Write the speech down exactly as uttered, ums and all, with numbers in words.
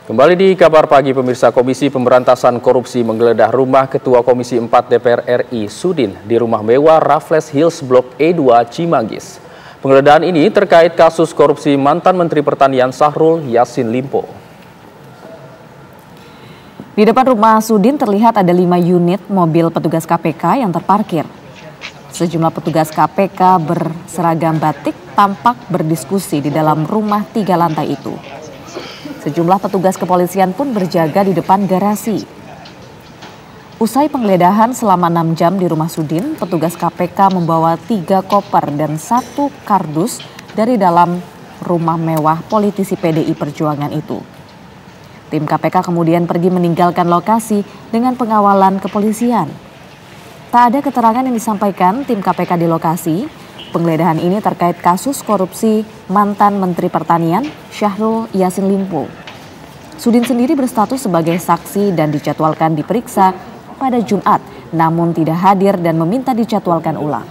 Kembali di kabar pagi pemirsa, Komisi Pemberantasan Korupsi menggeledah rumah Ketua Komisi empat D P R R I Sudin di rumah mewah Raffles Hills Blok E dua Cimanggis. Penggeledahan ini terkait kasus korupsi mantan Menteri Pertanian Syahrul Yassin Limpo. Di depan rumah Sudin terlihat ada lima unit mobil petugas K P K yang terparkir. Sejumlah petugas K P K berseragam batik tampak berdiskusi di dalam rumah tiga lantai itu. Sejumlah petugas kepolisian pun berjaga di depan garasi. Usai penggeledahan selama enam jam di rumah Sudin, petugas K P K membawa tiga koper dan satu kardus dari dalam rumah mewah politisi P D I Perjuangan itu. Tim K P K kemudian pergi meninggalkan lokasi dengan pengawalan kepolisian. Tak ada keterangan yang disampaikan tim K P K di lokasi. Penggeledahan ini terkait kasus korupsi mantan Menteri Pertanian Syahrul Yassin Limpo. Sudin sendiri berstatus sebagai saksi dan dijadwalkan diperiksa pada Jumat, namun tidak hadir dan meminta dijadwalkan ulang.